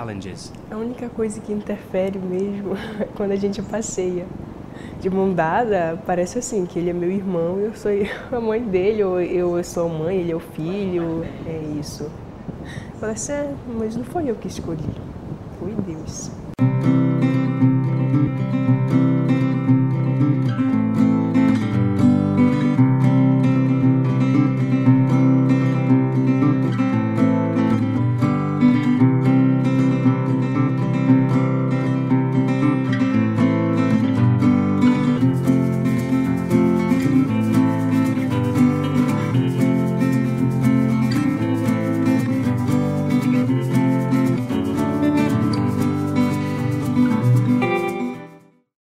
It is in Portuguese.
challenges. A única coisa que interfere mesmo é quando a gente passeia. De mão dada, parece assim, que ele é meu irmão e eu sou a mãe dele, ou eu sou a mãe, ele é o filho, é isso. Parece, mas não foi eu que escolhi, foi Deus.